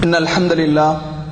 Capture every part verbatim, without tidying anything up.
إن الحمد لله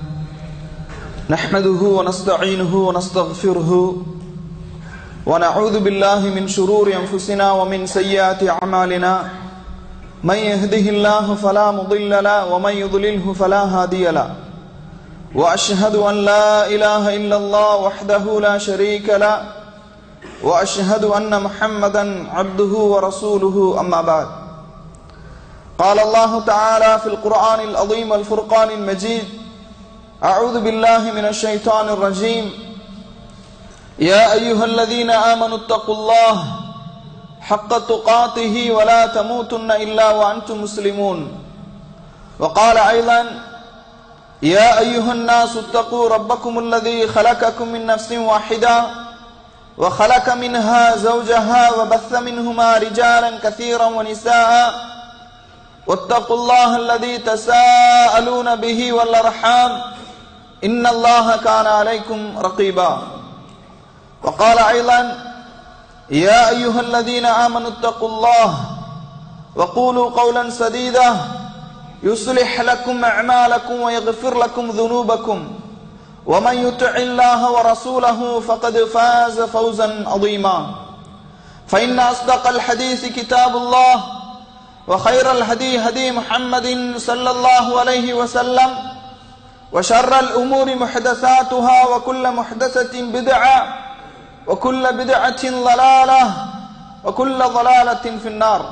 نحمده ونستعينه ونستغفره ونعوذ بالله من شرور أنفسنا ومن سيئات أعمالنا من يهده الله فلا مضل له ومن يضلله فلا هادي له وأشهد أن لا إله إلا الله وحده لا شريك له وأشهد أن محمدا عبده ورسوله أما بعد قال الله تعالى في القرآن العظيم والفرقان المجيد أعوذ بالله من الشيطان الرجيم يا أيها الذين آمنوا اتقوا الله حق تقاته ولا تموتن إلا وأنتم مسلمون وقال أيضا يا أيها الناس اتقوا ربكم الذي خلقكم من نفس واحدة وخلق منها زوجها وبث منهما رجالا كثيرا ونساء واتقوا الله الذي تساءلون به والأرحام إن الله كان عليكم رقيبا وقال أيضا يا أيها الذين آمنوا اتقوا الله وقولوا قولا سديدا يصلح لكم أعمالكم ويغفر لكم ذنوبكم ومن يطع الله ورسوله فقد فاز فوزا عظيما فإن أصدق الحديث كتاب الله وخير الهدي هدي محمد صلى الله عليه وسلم وشر الأمور محدثاتها وكل محدثة بدعة وكل بدعة ضلالة وكل ضلالة في النار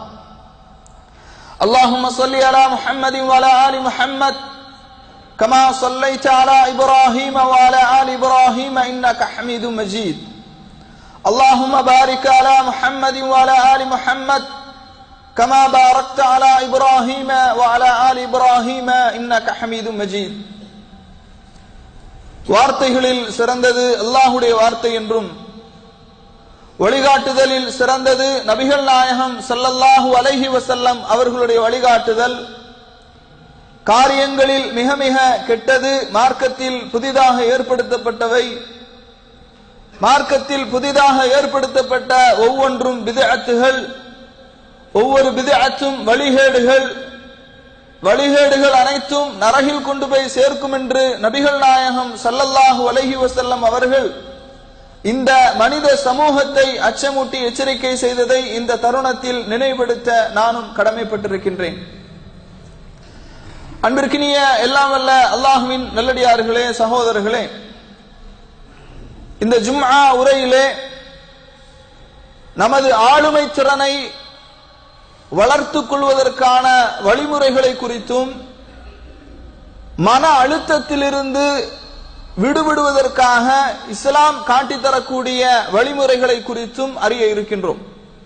اللهم صل على محمد وعلى آل محمد كما صليت على إبراهيم وعلى آل إبراهيم إنك حميد مجيد اللهم بارك على محمد وعلى آل محمد كما باركت على إبراهيم وعلى آل إبراهيم إنك حميد مجيد வார்த்தைகளில் சிறந்தது அல்லாஹ்வுடைய வார்த்தை என்றும் வழிகாட்டுதலில் சிறந்தது நபிகள் நாயகம் ஸல்லல்லாஹு அலைஹி வஸல்லம் அவர்களுடைய வழிகாட்டுதல், காரியங்களில் மிக மிக கெட்டது மார்க்கத்தில் புதிதாக ஏற்படுத்தப்பட்டவை, மார்க்கத்தில் புதிதாக ஏற்படுத்தப்பட்ட ஒவ்வொன்றும் பித்அத்துகள், ஒவ்வொரு பித்அத்தும் வழிகேடுகள், வழிகேடுகள் அனைத்தும் நரகில் கொண்டு போய் சேர்க்கும் என்று நபிகள் நாயகம் ஸல்லல்லாஹு அலைஹி வஸல்லம் அவர்கள் இந்த மனித சமூகத்தை அச்சமூட்டி எச்சரிக்கை செய்ததை இந்த தருணத்தில் நினைவுபடுத்த நானும் கடமைப்பட்டிருக்கின்றேன். அன்பிற்கினிய எல்லாம் வல்ல அல்லாஹ்வின் நல்லடியார்களே, சகோதரர்களே, இந்த ஜும்ஆ உரையிலே நமது ஆளுமை திறனை வளர்த்துக் கொள்வதற்கான வழிமுறைகளை குறித்தும் மன அழுத்தத்திலிருந்து விடுபடுவதற்காக இஸ்லாம் காட்டித்தரக்கூடிய வழிமுறைகளை குறித்தும் அறிய இருக்கின்றோம்.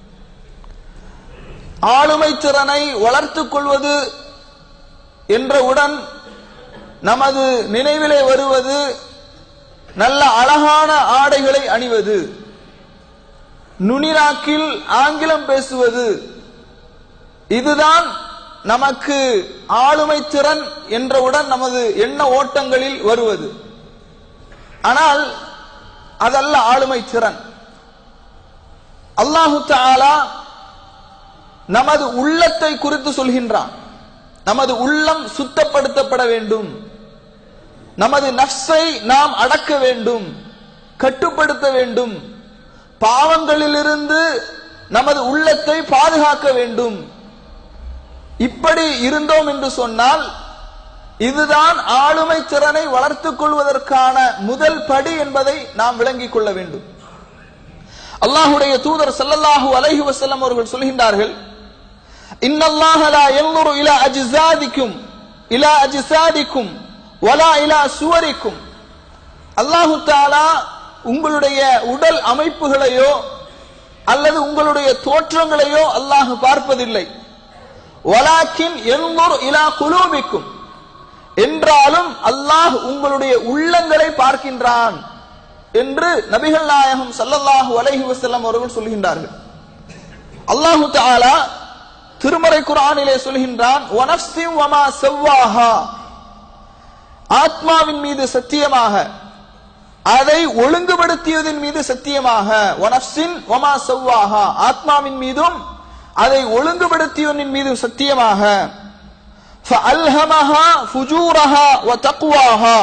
ஆளுமை திறனை வளர்த்துக் கொள்வது என்றவுடன் நமது நினைவிலே வருவது நல்ல அழகான ஆடைகளை அணிவது, நுனிநாக்கில் ஆங்கிலம் பேசுவது, இதுதான் நமக்கு ஆளுமை திறன் என்றவுடன் நமது எண்ண ஓட்டங்களில் வருவது. ஆனால் அதல்ல ஆளுமை திறன். அல்லாஹு தஆலா நமது உள்ளத்தை குறித்து சொல்கின்றான். நமது உள்ளம் சுத்தப்படுத்தப்பட வேண்டும், நமது நஃப்ஸை நாம் அடக்க வேண்டும், கட்டுப்படுத்த வேண்டும், பாவங்களிலிருந்து நமது உள்ளத்தை பாதுகாக்க வேண்டும். இப்படி இருந்தோம் என்று சொன்னால் இதுதான் ஆளுமை திறனை வளர்த்துக் கொள்வதற்கான முதல் படி என்பதை நாம் விளங்கிக் கொள்ள வேண்டும். அல்லாஹ்வுடைய தூதர் ஸல்லல்லாஹு அலைஹி வஸல்லம் அவர்கள் சொல்கின்றார்கள், இன்னல்லாஹ லா யன்ظுரு இலா அஜ்ஸாதிக்கும் இலா அஜ்ஸாதிக்கும் வலா இலா சுவரிக்கும். அல்லாஹ் தஆலா உங்களுடைய உடல் அமைப்புகளையோ அல்லது உங்களுடைய தோற்றங்களையோ அல்லாஹ் பார்ப்பதில்லை. வலாக்கின் யன்ظுரு இலா குலூபிக்கும், என்றாலும் அல்லாஹ் உங்களுடைய உள்ளங்களை பார்க்கின்றான் என்று நபிகள் நாயகம் ஸல்லல்லாஹு அலைஹி வஸல்லம் அவர்கள் சொல்கின்றார்கள். அல்லாஹ் தஆலா திருமறை குர்ஆனிலே சொல்கின்றான், வனஃப்ஸின் வமா ஸவ்வாஹா, ஆத்மாவின் மீது சத்தியமாக, அதை ஒழுங்குபடுத்தியதன் மீது சத்தியமாக, வனஃப்ஸின் வமா ஸவ்வாஹா, ஆத்மாவின் மீதும் அதை ஒழுங்குபடுத்தியவனின் மீது சத்தியமாக, ஃபஅல்ஹமஹா ஃபுஜூரஹா வ தக்வாஹா.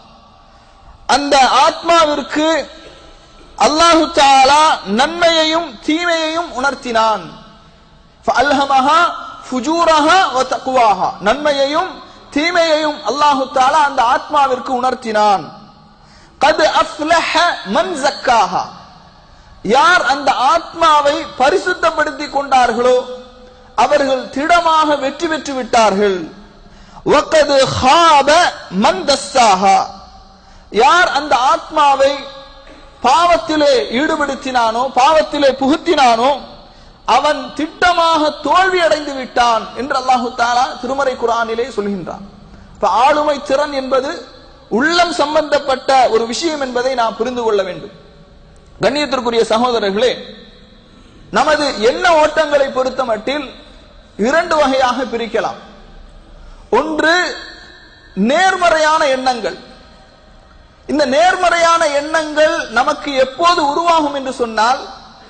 அந்த ஆத்மாவிற்கு அல்லாஹு தஆலா நன்மையையும் தீமையையும் உணர்த்தினான். ஃபஅல்ஹமஹா ஃபுஜூரஹா வ தக்வாஹா, நன்மையையும் தீமையையும் அல்லாஹு தஆலா அந்த ஆத்மாவிற்கு உணர்த்தினான். கத் அஃப்லஹ மன் ஸக்காஹா, யார் அந்த ஆத்மாவை பரிசுத்தப்படுத்தி கொண்டார்களோ அவர்கள் திடமாக வெற்றி பெற்று விட்டார்கள். வகத் ஹாப மன் தஸ்ஸாஹா, யார் அந்த ஆத்மாவை பாவத்திலே ஈடுபடுத்தினானோ பாவத்திலே புகுத்தினானோ அவன் திட்டமாக தோல்வி அடைந்து விட்டான் என்று அல்லாஹு தஆலா திருமறை குர்ஆனிலே சொல்கின்றான். இப்ப ஆளுமை திறன் என்பது உள்ளம் சம்பந்தப்பட்ட ஒரு விஷயம் என்பதை நாம் புரிந்து கொள்ள வேண்டும். கண்ணியத்திற்குரிய சகோதரர்களே, நமது எண்ண ஓட்டங்களை பொறுத்த மட்டில் இரண்டு வகையாக பிரிக்கலாம். ஒன்று நேர்மறையான எண்ணங்கள். இந்த நேர்மறையான எண்ணங்கள் நமக்கு எப்போது உருவாகும் என்று சொன்னால்,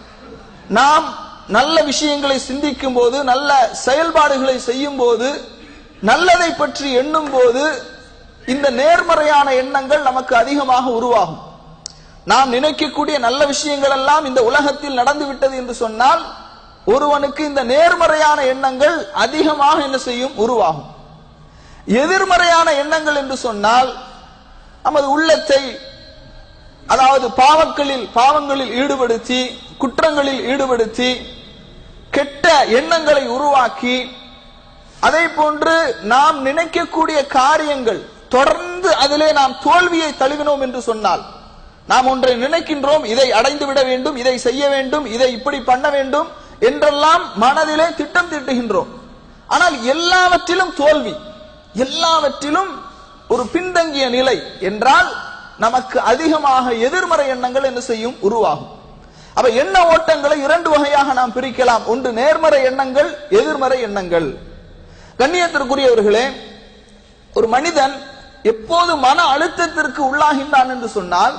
நாம் நல்ல விஷயங்களை சிந்திக்கும் போது, நல்ல செயல்பாடுகளை செய்யும் போது, நல்லதை பற்றி எண்ணும் போது இந்த நேர்மறையான எண்ணங்கள் நமக்கு அதிகமாக உருவாகும். நாம் நினைக்கக்கூடிய நல்ல விஷயங்கள் எல்லாம் இந்த உலகத்தில் நடந்து விட்டது என்று சொன்னால் ஒருவனுக்கு இந்த நேர்மறையான எண்ணங்கள் அதிகமாக என்ன செய்யும், உருவாகும். எதிர்மறையான எண்ணங்கள் என்று சொன்னால் நமது உள்ளத்தை, அதாவது பாவங்களில் பாவங்களில் ஈடுபடுத்தி, குற்றங்களில் ஈடுபடுத்தி, கெட்ட எண்ணங்களை உருவாக்கி, அதே போன்று நாம் நினைக்கக்கூடிய காரியங்கள் தொடர்ந்து அதிலே நாம் தோல்வியை தழுவினோம் என்று சொன்னால், நாம் ஒன்றை நினைக்கின்றோம், இதை அடைந்து விட வேண்டும், இதை செய்ய வேண்டும், இதை இப்படி பண்ண வேண்டும் என்றெல்லாம் மனதிலே திட்டம் தீட்டுகின்றோம். ஆனால் எல்லாவற்றிலும் தோல்வி, எல்லாவற்றிலும் ஒரு பின்தங்கிய நிலை என்றால் நமக்கு அதிகமாக எதிர்மறை எண்ணங்கள் என்ன செய்யும், உருவாகும். அப்ப எண்ண ஓட்டங்களை இரண்டு வகையாக நாம் பிரிக்கலாம். ஒன்று நேர்மறை எண்ணங்கள், எதிர்மறை எண்ணங்கள். கண்ணியத்திற்குரியவர்களே, ஒரு மனிதன் எப்போது மன அழுத்தத்திற்கு உள்ளாகின்றான் என்று சொன்னால்,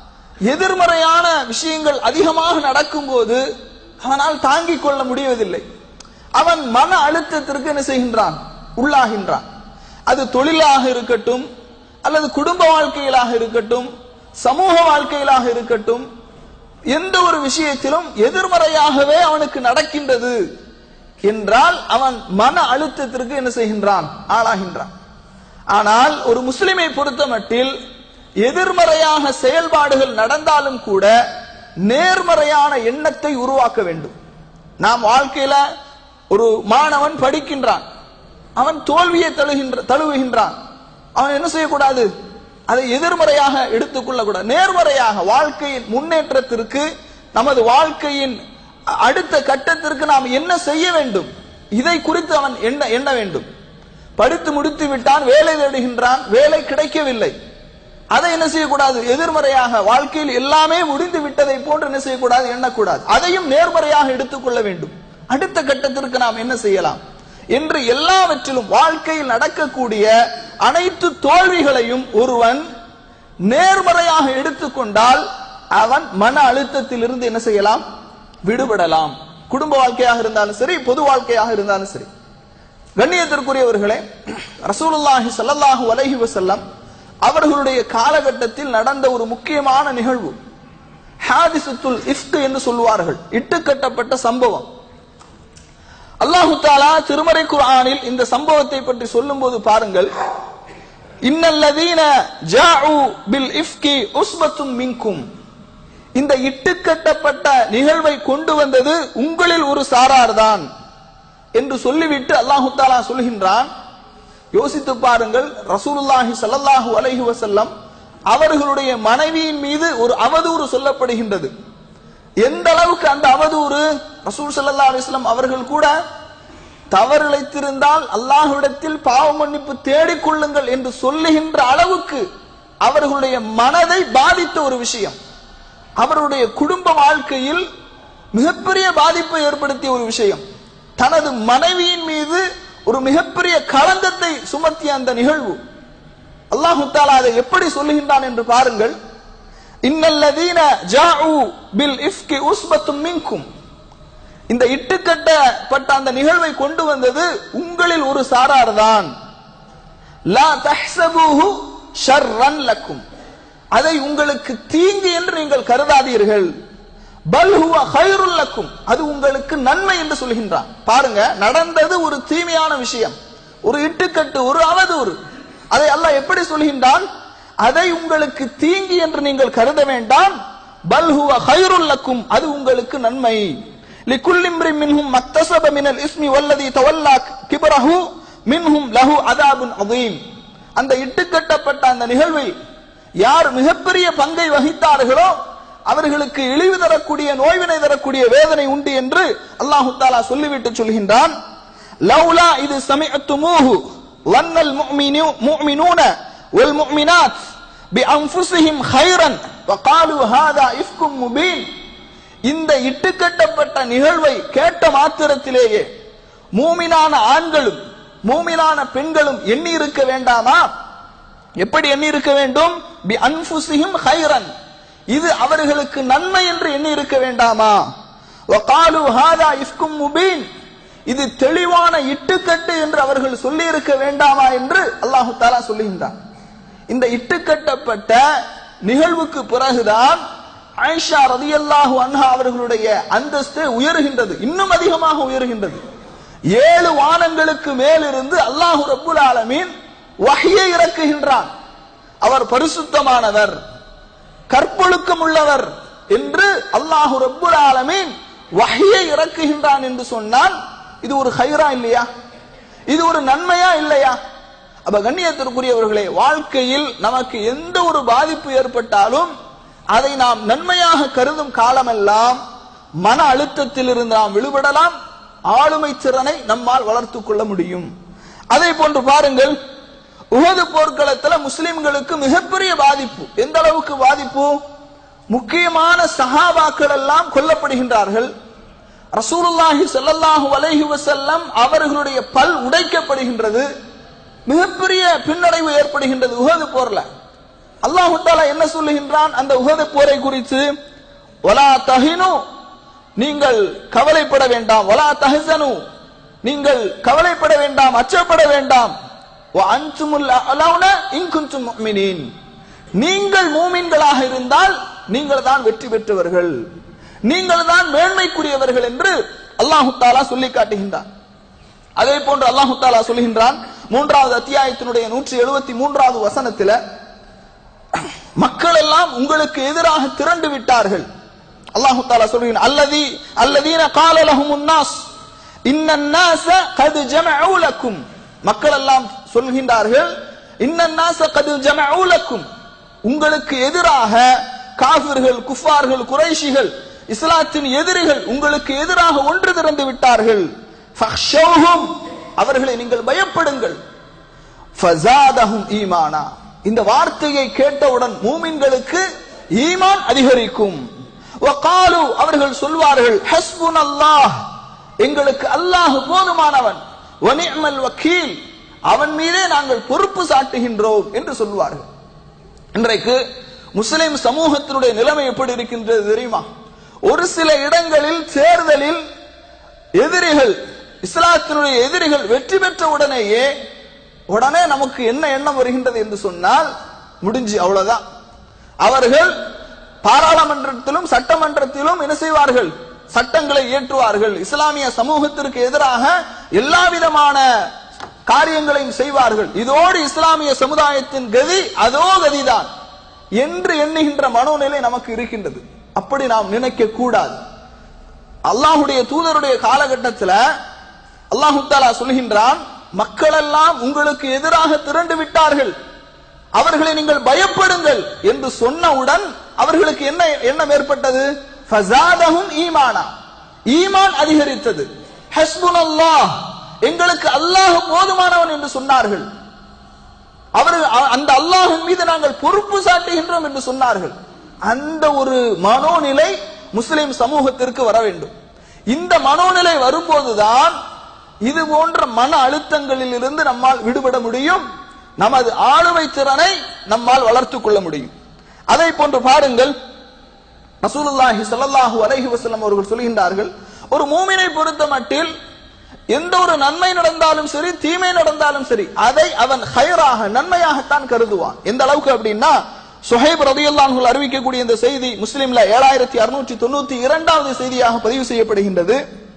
எதிர்மறையான விஷயங்கள் அதிகமாக நடக்கும் போது அவனால் தாங்கிக் கொள்ள முடிவதில்லை. அவன் மன அழுத்தத்திற்கு என்ன செய்கின்றான், உள்ளாகின்றான். அது தொழிலாக இருக்கட்டும், அல்லது குடும்ப வாழ்க்கையிலாக இருக்கட்டும், சமூக வாழ்க்கையிலாக இருக்கட்டும், எந்த ஒரு விஷயத்திலும் எதிர்மறையாகவே அவனுக்கு நடக்கின்றது என்றால் அவன் மன அழுத்தத்திற்கு என்ன செய்கின்றான், ஆளாகின்றான். ஆனால் ஒரு முஸ்லிமை பொறுத்த மட்டில் எதிர்மறையாக செயல்பாடுகள் நடந்தாலும் கூட நேர்மறையான எண்ணத்தை உருவாக்க வேண்டும். நாம் வாழ்க்கையில ஒரு மாணவன் படிக்கின்றான், அவன் தோல்வியை தழுகின்ற தழுவுகின்றான். அவன் என்ன செய்யக்கூடாது, அதை எதிர்மறையாக எடுத்துக்கொள்ள கூடாது. நேர்மறையாக வாழ்க்கையின் முன்னேற்றத்திற்கு, நமது வாழ்க்கையின் அடுத்த கட்டத்திற்கு நாம் என்ன செய்ய வேண்டும், இதை குறித்து அவன் எண்ண எண்ண வேண்டும். படித்து முடித்து விட்டான், வேலை தேடுகின்றான், வேலை கிடைக்கவில்லை. அதை என்ன செய்யக்கூடாது, எதிர்மறையாக வாழ்க்கையில் எல்லாமே முடிந்து விட்டதை போன்று என்ன செய்யக்கூடாது, எண்ணக்கூடாது. அதையும் நேர்மறையாக எடுத்துக்கொள்ள வேண்டும். அடுத்த கட்டத்திற்கு நாம் என்ன செய்யலாம் என்று எல்லாவற்றிலும் வாழ்க்கையில் நடக்கக்கூடிய அனைத்து தோல்விகளையும் ஒருவன் நேர்மறையாக எடுத்துக்கொண்டால் அவன் மன அழுத்தத்தில் இருந்து என்ன செய்யலாம், விடுபடலாம். குடும்ப வாழ்க்கையாக இருந்தாலும் சரி, பொது வாழ்க்கையாக இருந்தாலும் சரி. கண்ணியத்திற்குரியவர்களே, ரசூலுல்லாஹி ஸல்லல்லாஹு அலைஹி வஸல்லம் அவர்களுடைய காலகட்டத்தில் நடந்த ஒரு முக்கியமான நிகழ்வு ஹாதிஸத்துல் இஃப்க் என்று சொல்வார்கள், இட்டுக்கட்டப்பட்ட சம்பவம். அல்லாஹு தஆலா திருமறை குர்ஆனில் இந்த சம்பவத்தை பற்றி சொல்லும்போது பாருங்கள், இன்னல்லதீன ஜாஉ பில் இஃப்கி உஸ்பத்தும் மின்கும், இந்த இட்டுக்கட்டப்பட்ட நிகழ்வை கொண்டு வந்தது உங்களில் ஒரு சாரார்தான் என்று சொல்லிவிட்டு அல்லாஹு தஆலா சொல்கின்றான். யோசித்து பாருங்கள், ரசூலுல்லாஹி ஸல்லல்லாஹு அலைஹி வஸல்லம் அவர்களுடைய மனைவியின் மீது ஒரு அவதூறு சொல்லப்படுகின்றது. எந்த அளவுக்கு அந்த அவதூறு, ரசூல் ஸல்லல்லாஹு அலைஹி வஸல்லம் அவர்கள் கூட தவறு இழைத்திருந்தால் அல்லாஹ்விடத்தில் பாவ மன்னிப்பு தேடிக்கொள்ளுங்கள் என்று சொல்லுகின்ற அளவுக்கு அவர்களுடைய மனதை பாதித்த ஒரு விஷயம், அவருடைய குடும்ப வாழ்க்கையில் மிகப்பெரிய பாதிப்பை ஏற்படுத்திய ஒரு விஷயம், தனது மனைவியின் மீது ஒரு மிகப்பெரிய களங்கத்தை சுமத்திய அந்த நிகழ்வு. அல்லாஹு தஆலா அதை எப்படி சொல்லுகின்றான் என்று பாருங்கள். இன்னல்லதீன ஜாஉ பில் இஃப்கி உஸ்பத்தும் மின்கும், இந்த இட்டுக்கட்டப்பட்ட அந்த நிகழ்வை கொண்டு வந்தது உங்களில் ஒரு சாரார் தான் லா தஹ்ஸபூஹு ஷர்ரன் லக்கும், அதை உங்களுக்கு தீங்கு என்று நீங்கள் கருதாதீர்கள். பல் ஹுவ கைருல் லக்கும், அது உங்களுக்கு நன்மை என்று சொல்கின்றான். பாருங்க, நடந்தது ஒரு தீமையான விஷயம், ஒரு இட்டுக்கட்டு, ஒரு அவதூறு. அதை அல்லாஹ் எப்படி சொல்கின்றான்? அதை உங்களுக்கு தீங்கு என்று நீங்கள் கருத வேண்டாம். பல் ஹுவ கைருல் லக்கும், அது உங்களுக்கு நன்மை. லிகுல்லி இம்ரின் மின்ஹும் மக்தஸப மினல் இஸ்மி வல்லதி தவல்லா கிப்ரஹு மின்ஹும் லஹு அதாபுன் அதீம். அந்த இட்டுக்கட்டப்பட்ட அந்த நிகழ்வில் யார் மிகப்பெரிய பங்கை வகித்தார்களோ அவர்களுக்கு இழிவு தரக்கூடிய, நோய்வினை தரக்கூடிய வேதனை உண்டு என்று அல்லாஹு தஆலா சொல்லிவிட்டு சொல்கின்றான். லவ்லா இது சமிஅத்துமூஹு வன்னல் முஃமினூன வல் முஃமினாத் பிஅன்ஃபுஸிஹிம் கைரன் வகாலு ஹாதா இஃப்கும் முபீன். இந்த இட்டுக்கட்டப்பட்ட நிகழ்வை கேட்ட மாத்திரத்திலேயே மூமினான ஆண்களும் மூமினான பெண்களும் எண்ணி இருக்க வேண்டாமா? எப்படி எண்ணி இருக்க வேண்டும்? பி அன்ஃபுஸிஹிம் கைரன், இது அவர்களுக்கு நன்மை என்று எண்ணி இருக்க வேண்டாமா? வகாலு ஹாதா இஃப்கும் முபீன், இது தெளிவான இட்டுக்கட்டு என்று அவர்கள் சொல்லி இருக்க வேண்டாமா என்று அல்லாஹு தஆலா சொல்லுகின்றான். இந்த இட்டுக்கட்டப்பட்ட நிகழ்வுக்கு பிறகுதான் ஆயிஷா ரலியல்லாஹு அன்ஹா அவர்களுடைய அந்தஸ்து உயர்கின்றது, இன்னும் அதிகமாக உயர்கின்றது. ஏழு வானங்களுக்கு மேலிருந்து அல்லாஹு ரப்புல் ஆலமீன் வஹ்யை இறக்குகின்றான். அவர் பரிசுத்தமானவர், கற்பொழுக்கம் உள்ளவர் என்று அல்லாஹு ரப்புல் ஆலமீன் வஹ்யை இறக்குகின்றான் என்று சொன்னால் இது ஒரு கைரா இல்லையா? இது ஒரு நன்மையா இல்லையா? அப்ப கண்ணியத்திற்குரியவர்களே, வாழ்க்கையில் நமக்கு எந்த ஒரு பாதிப்பு ஏற்பட்டாலும் அதை நாம் நன்மையாக கருதும் காலமெல்லாம் மன அழுத்தத்தில் இருந்து நாம் விடுபடலாம், ஆளுமை திறனை நம்மால் வளர்த்துக் கொள்ள முடியும். அதே போன்று பாருங்கள், உஹது போர்க்களத்தில் முஸ்லிம்களுக்கு மிகப்பெரிய பாதிப்பு. எந்த அளவுக்கு பாதிப்பு? முக்கியமான சஹாபாக்கள் எல்லாம் கொல்லப்படுகின்றார்கள். ரசூலுல்லாஹி ஸல்லல்லாஹு அலைஹி வஸல்லம் அவர்களுடைய பல் உடைக்கப்படுகின்றது. மிகப்பெரிய பின்னடைவு ஏற்படுகின்றது உஹது போர்ல. அல்லாஹ் தஆலா என்ன சொல்லுகின்றான் அந்த உஹது போரை குறித்து? வலா தஹினு, நீங்கள் கவலைப்பட வேண்டாம். வலா தஹ்ஸனு, நீங்கள் கவலைப்பட வேண்டாம், அச்சப்பட வேண்டாம். வ அன்துமுல் அலௌன இன் குன்தும் முஃமினீன், நீங்கள் மூமின்களாக இருந்தால் நீங்கள் தான் வெற்றி பெற்றவர்கள், நீங்கள் தான் மேன்மைக்குரியவர்கள் என்று அல்லாஹ் தஆலா சொல்லி காட்டுகின்றான். அதே போன்று அல்லாஹ் தஆலா சொல்கின்றான் மூன்றாவது அத்தியாயத்தினுடைய நூற்றி எழுபத்தி மூன்றாவது வசனத்தில், மக்கள் எல்லாம் உங்களுக்கு எதிராக திரண்டு விட்டார்கள். அல்லாஹ் தஆலா சொல்கிறான், அல்லதி அல்லதீன கால லஹுமுன் நாஸ் இன்னன் நாஸ கத் ஜமஉ லக்கும், மக்கள் எல்லாம் சொல்கின்றார்கள், இன்னன் நாஸ கத் ஜமஉ லக்கும், உங்களுக்கு எதிராக காஃபிர்கள், குஃபார்கள், குறைஷிகள், இஸ்லாத்தின் எதிரிகள் உங்களுக்கு எதிராக ஒன்று திரண்டு விட்டார்கள். ஃபக்ஷௌஹும், அவர்களை நீங்கள் பயப்படுங்கள். ஃபஸாதஹும் ஈமானா, இந்த வார்த்தையை கேட்டவுடன் மூமின்களுக்கு ஈமான் அதிகரிக்கும். வகாலு, அவர்கள் சொல்வார்கள், ஹஸ்புனல்லாஹ், எங்களுக்கு அல்லாஹ் போதுமானவன், வ நிஅமல் வக்கீல், அவன் மீதே நாங்கள் பொறுப்பு சாட்டுகின்றோம் என்று சொல்வார்கள். இன்றைக்கு முஸ்லிம் சமூகத்தினுடைய நிலைமை எப்படி இருக்கின்றது தெரியுமா? ஒரு சில இடங்களில் தேர்தலில் எதிரிகள், இஸ்லாத்தினுடைய எதிரிகள் வெற்றி பெற்ற உடனேயே உடனே நமக்கு என்ன எண்ணம் வருகின்றது என்று சொன்னால், முடிஞ்சு அவ்வளவுதான். அவர்கள் பாராளுமன்றத்திலும் சட்டமன்றத்திலும் என்ன செய்வார்கள்? சட்டங்களை இயற்றுவார்கள், இஸ்லாமிய சமூகத்திற்கு எதிராக எல்லா விதமான காரியங்களையும் செய்வார்கள், இதோடு இஸ்லாமிய சமுதாயத்தின் கதி அதோ கதிதான் என்று எண்ணுகின்ற மனோநிலை நமக்கு இருக்கின்றது. அப்படி நாம் நினைக்க கூடாது. அல்லாஹுடைய தூதருடைய காலகட்டத்தில் அல்லாஹு தஆலா சொல்கின்றான், மக்கள் எல்லாம் உங்களுக்கு எதிராக திரண்டு விட்டார்கள், அவர்களை நீங்கள் பயப்படுங்கள் என்று சொன்னவுடன் அவர்களுக்கு என்ன எண்ணம் ஏற்பட்டது? ஃபஸாதஹும் ஈமானா, ஈமான் அதிகரித்தது. ஹஸ்புனல்லாஹ், எங்களுக்கு அல்லாஹ் போதுமானவன் என்று சொன்னார்கள். அவர்கள் அந்த அல்லாஹ்வின் மீது நாங்கள் பொறுப்பு சாட்டுகின்றோம் என்று சொன்னார்கள். அந்த ஒரு மனோநிலை முஸ்லிம் சமூகத்திற்கு வர வேண்டும். இந்த மனோநிலை வரும்போதுதான் இது போன்ற மன அழுத்தங்களில் இருந்து நம்மால் விடுபட முடியும், நமது ஆளுமை திறனை நம்மால் வளர்த்துக் கொள்ள முடியும். அதை போன்று பாருங்கள், ரசூலுல்லாஹி ஸல்லல்லாஹு அலைஹி வஸல்லம் அவர்கள் சொல்கின்றார்கள், ஒரு மூமினை பொறுத்த மட்டில் எந்த ஒரு நன்மை நடந்தாலும் சரி, தீமை நடந்தாலும் சரி, அதை அவன் ஹைராக நன்மையாகத்தான் கருதுவான். எந்த அளவுக்கு அப்படின்னா, சுஹைப் ரலியல்லாஹு அன்ஹு அறிவிக்கக்கூடிய இந்த செய்தி முஸ்லிம்ல ஏழாயிரத்தி அறுநூற்றி தொண்ணூத்தி இரண்டாவது செய்தியாக பதிவு செய்யப்படுகின்றது.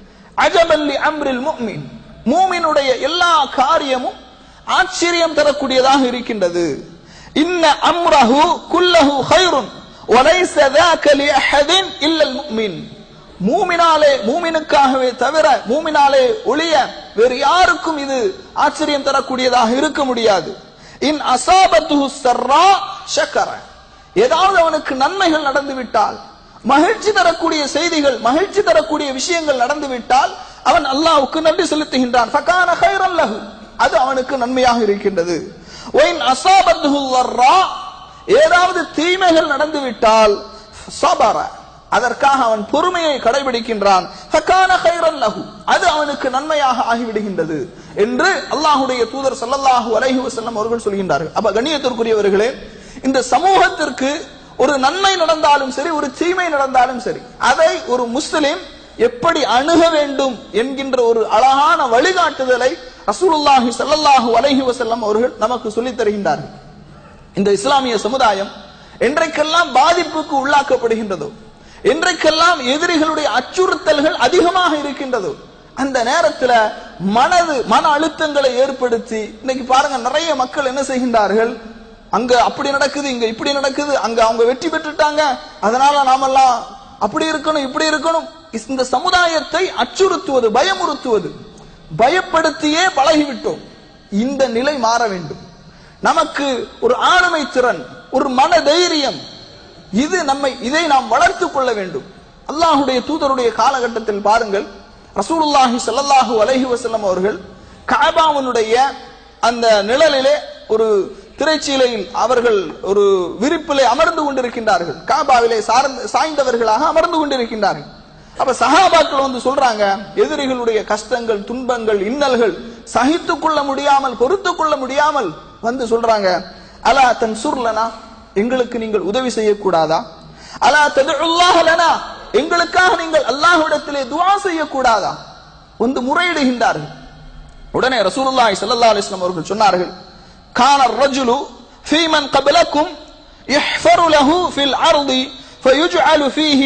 அஜபல் லி அம்ரில் முஃமின், மூமினுடைய எல்லா காரியமும் ஆச்சரியம் தரக்கூடியதாக இருக்கின்றது. இன்ன அம்ரஹு குல்லஹு கைருன் வலைஸ ذاك لأحد إلا المؤمن. மூமினாலே, மூமினுக்காகவே தவிர, மூமினாலே ஒளிய வேறு யாருக்கும் இது ஆச்சரியம் தரக்கூடியதாக இருக்க முடியாது. இன் அஸாபத்துஹு ஸர்ரா ஷக்கர, ஏதாவது அவனுக்கு நன்மைகள் நடந்துவிட்டால், மகிழ்ச்சி தரக்கூடிய செய்திகள், மகிழ்ச்சி தரக்கூடிய விஷயங்கள் நடந்துவிட்டால் அவன் அல்லாஹ்வுக்கு நன்றி செலுத்துகின்றான். ஃபகான கைரன் லஹு, அது அவனுக்கு நன்மையாக இருக்கின்றது. ஒயின் அஸாபத்துஹு ஸர்ரா, ஏதாவது தீமைகள் நடந்துவிட்டால் ஸபர, அதற்காக அவன் பொறுமையை கடைபிடிக்கின்றான். ஃபகான கைரன் லஹு, அது அவனுக்கு நன்மையாக ஆகிவிடுகின்றது என்று அல்லாஹ்வுடைய தூதர் ஸல்லல்லாஹு அலைஹி வஸல்லம் அவர்கள் சொல்கின்றார்கள். அப்ப கண்ணியத்திற்குரியவர்களே, இந்த சமூகத்திற்கு ஒரு நன்மை நடந்தாலும் சரி, ஒரு தீமை நடந்தாலும் சரி, அதை ஒரு முஸ்லிம் எப்படி அணுக வேண்டும் என்கின்ற ஒரு அழகான வழிகாட்டுதலை ரசூலுல்லாஹி ஸல்லல்லாஹு அலைஹி வஸல்லம் அவர்கள் நமக்கு சொல்லித் தருகின்றார்கள். இந்த இஸ்லாமிய சமுதாயம் என்றைக்கெல்லாம் பாதிப்புக்கு உள்ளாக்கப்படுகின்றதோ, என்றைக்கெல்லாம் எதிரிகளுடைய அச்சுறுத்தல்கள் அதிகமாக இருக்கின்றதோ, அந்த நேரத்தில் மனது மன அழுத்தங்களை ஏற்படுத்தி, இன்னைக்கு பாருங்க நிறைய மக்கள் என்ன செய்கின்றார்கள், அங்க அப்படி நடக்குது, இங்க இப்படி நடக்குது, அங்க அவங்க வெற்றி பெற்றுட்டாங்க, அதனால நாமெல்லாம் அப்படி இருக்கணும் இப்படி இருக்கணும், இந்த சமுதாயத்தை அச்சுறுத்துவது, பயமுறுத்துவது, பயப்படுத்தியே பழகிவிட்டோம். இந்த நிலை மாற வேண்டும். நமக்கு ஒரு ஆளுமை திறன், ஒரு மன தைரியம், இது நம்மை, இதை நாம் வளர்த்துக் கொள்ள வேண்டும். அல்லாஹ்வுடைய தூதருடைய காலகட்டத்தில் பாருங்கள், ரசூலுல்லாஹி ஸல்லல்லாஹு அலைஹி வஸல்லம் அவர்கள் கஅபாவுடைய அந்த நிழலிலே ஒரு திரைச்சீலையில் அவர்கள் ஒரு விரிப்பிலே அமர்ந்து கொண்டிருக்கின்றார்கள். கஅபாவிலே சாய்ந்தவர்களாக அமர்ந்து கொண்டிருக்கின்றார்கள். அப்ப சஹாபாக்கள் வந்து சொல்றாங்க, எதிரிகளுடைய கஷ்டங்கள், துன்பங்கள், இன்னல்கள் சகித்துக் கொள்ள முடியாமல், பொறுத்துக் கொள்ள முடியாமல் வந்து சொல்றாங்க, அலா தன்சுர் லனா, எங்களுக்கு நீங்கள் உதவி செய்யக்கூடாதா? அலா ததுல்லாஹ லனா, எங்களுக்காக நீங்கள் அல்லாஹ்விடத்திலே துஆ செய்யக்கூடாதா? வந்து முறையிடுகின்றார்கள். உடனே ரசூலுல்லாஹி ஸல்லல்லாஹு அலைஹி வஸல்லம் அவர்கள் சொன்னார்கள், கான الرجل في من قبلكم يحفر له في الارض فيجعل فيه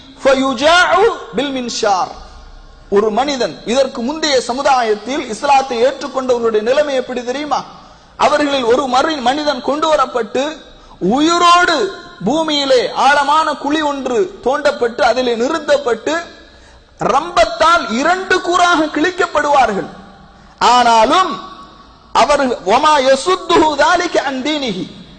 فيجاع بالمنشار. ஒரு மனிதன், இதற்கு முந்தைய சமுதாயத்தில் இஸ்லாத்தை ஏற்றுக்கொண்டவர்களுடைய நிலைமை எப்படி தெரியுமா? அவர்களில் ஒரு மனிதன் கொண்டு வரப்பட்டு உயிரோடு பூமியிலே ஆழமான குழி ஒன்று தோண்டப்பட்டு அதிலே நிறுத்தப்பட்டு ரம்பத்தால் இரண்டு கூறாக கிழிக்கப்படுவார்கள். ஆனாலும் அவர் வமா யசுத்துஹு ذلك عن دينه,